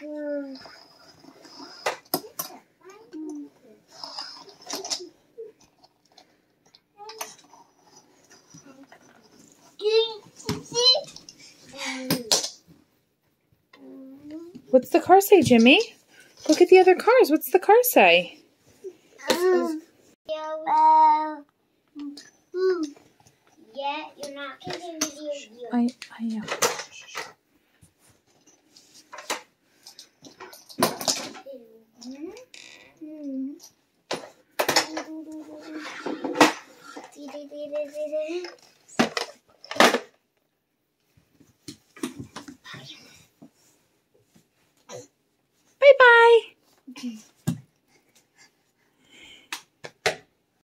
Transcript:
What's the car say, Jimmy? Look at the other cars. What's the car say? Yeah, you're not getting video. I know. Bye-bye.